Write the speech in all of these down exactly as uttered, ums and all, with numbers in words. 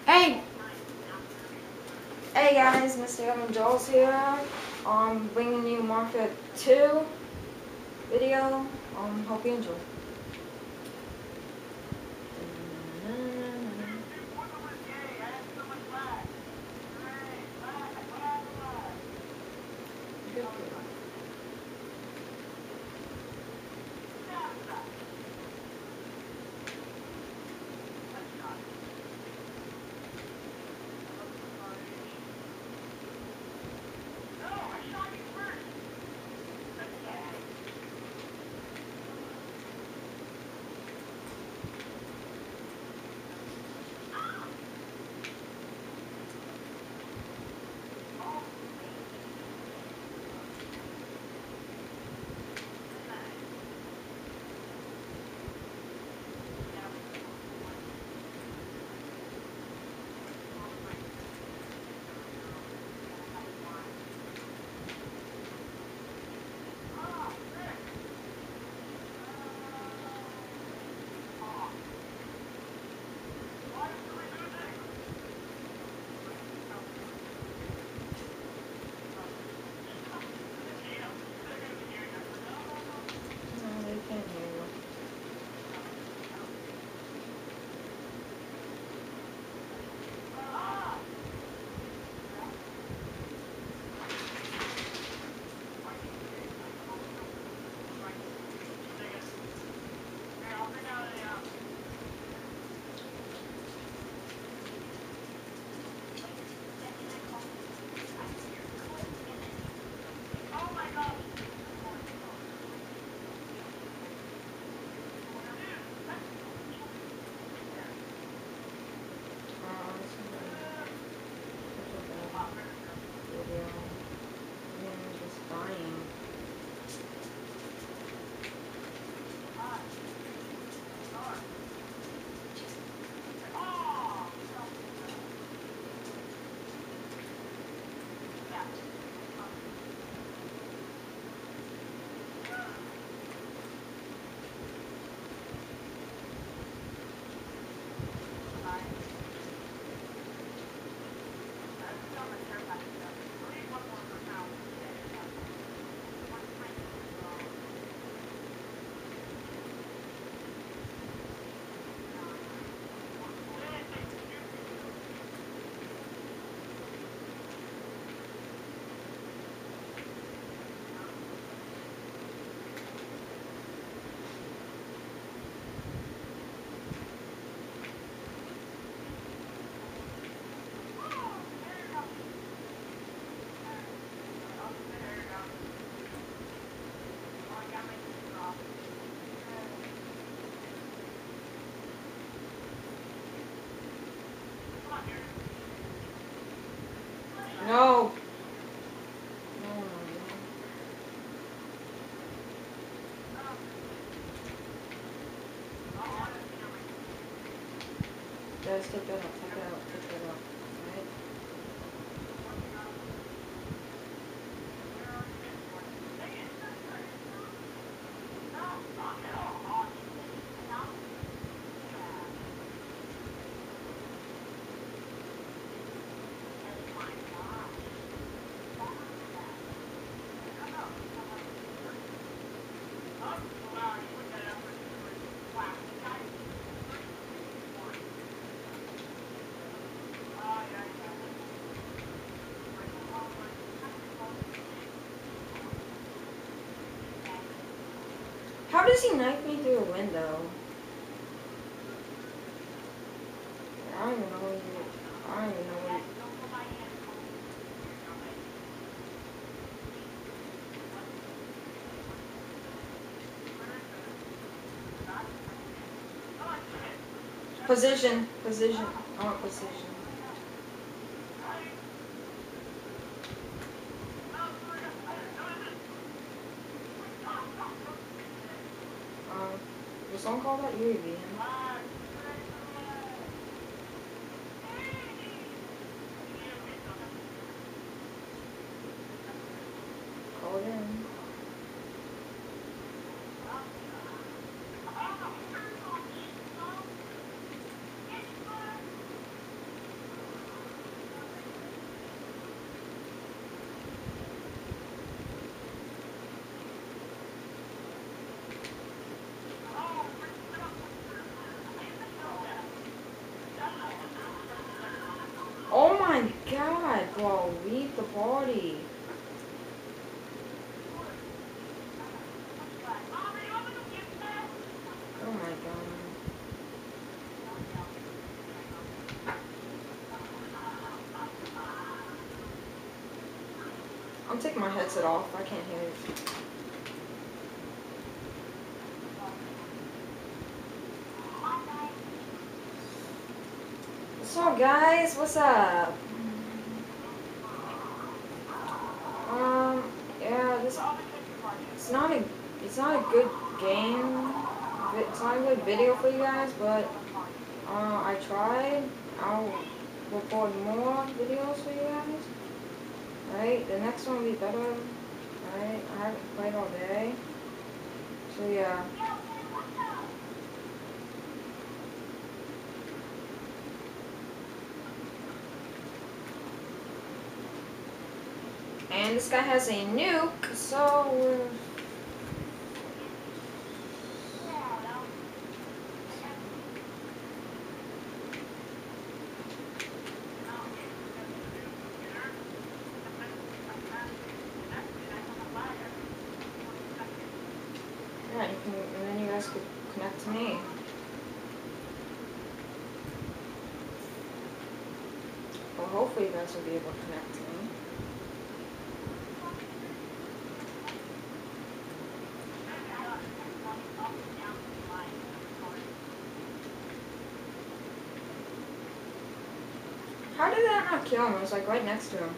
Hey! Hey guys, Mister Evan Joel's here. I'm bringing you Mafia two video. Um, hope you enjoy. No. No, no, no. Guys, take that out, take that out, take that out. Alright? How does he knife me through a window? I don't even know what he, I don't even know what he, Position, position, I want position. Um, was someone call that U A V in? Call it in. god, bro, leave the party. Oh my god. I'm taking my headset off, I can't hear it. What's up, guys? What's up? Um, yeah, this it's not a it's not a good game. It's not a good video for you guys, but uh, I tried. I'll record more videos for you guys. Right, the next one will be better. Right, I haven't played all day, so yeah. And this guy has a nuke, so we're yeah, you can, and then you guys could connect to me. Well, hopefully you guys will be able to connect to me. How did that not kill him? It was like right next to him.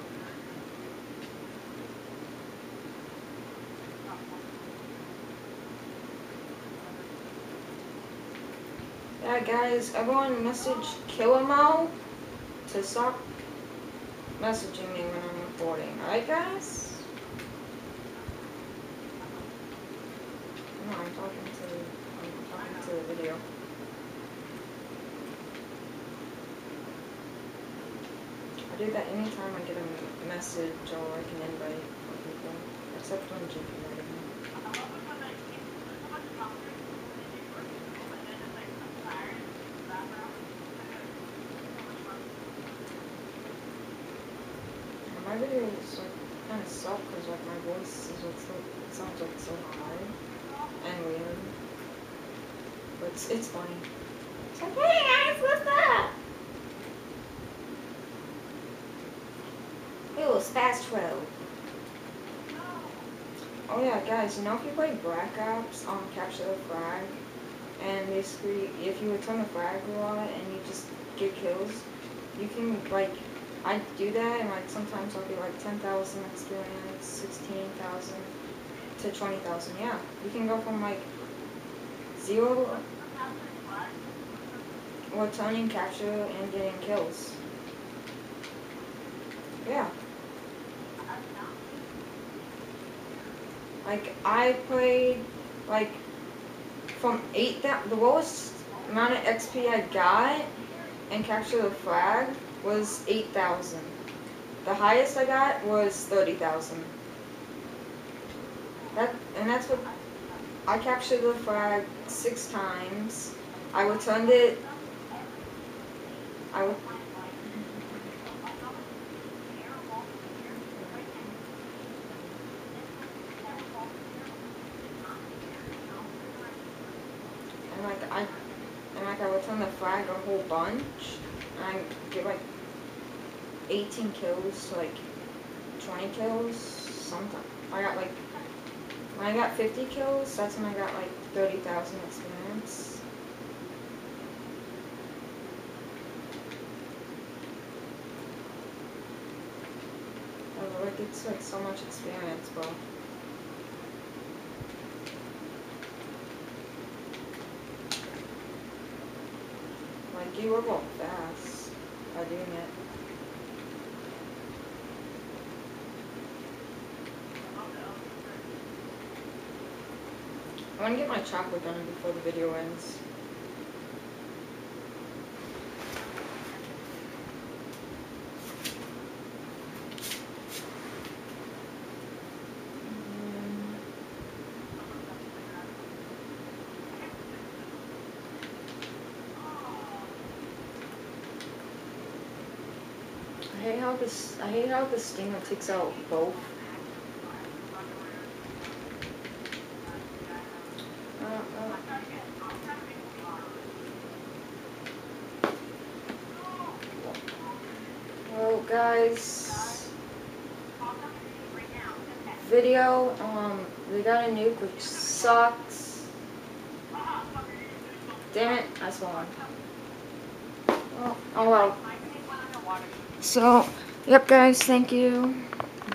Yeah, guys, everyone message Killermo to stop messaging me when I'm recording. Alright, guys? No, I'm talking to, I'm talking to the video. I do that anytime I get a message or like an invite from people, except when J P invited me. And my videos like kind of suck because like my voice is like so, it sounds like so high and weird, but it's, it's funny. It's like, hey guys, what's up? It was fast twelve. Oh yeah, guys, you know if you play Black Ops, um, Capture the Flag, and basically if you return the flag a lot and you just get kills, you can like, I do that and like sometimes I'll get like ten thousand experience, sixteen thousand to twenty thousand. Yeah, you can go from like zero returning capture and getting kills. Yeah. Like, I played, like, from eight thousand, the lowest amount of X P I got and Capture the Flag was eight thousand. The highest I got was thirty thousand. That, and that's what, I captured the flag six times. I returned it, I would, and like I, and like I returned the flag a whole bunch, and I get like eighteen kills to like twenty kills. Sometimes I got like, when I got fifty kills, that's when I got like thirty thousand experience. Oh, like it's like so much experience, bro. Like you level up fast by doing it. I want to get my chocolate done before the video ends. I hate how this. I hate how the steamer takes out both. Uh, uh. Well, guys, video. Um, they got a nuke, which sucks. Damn it, I spawned. Oh, oh well. So, yep, guys. Thank you.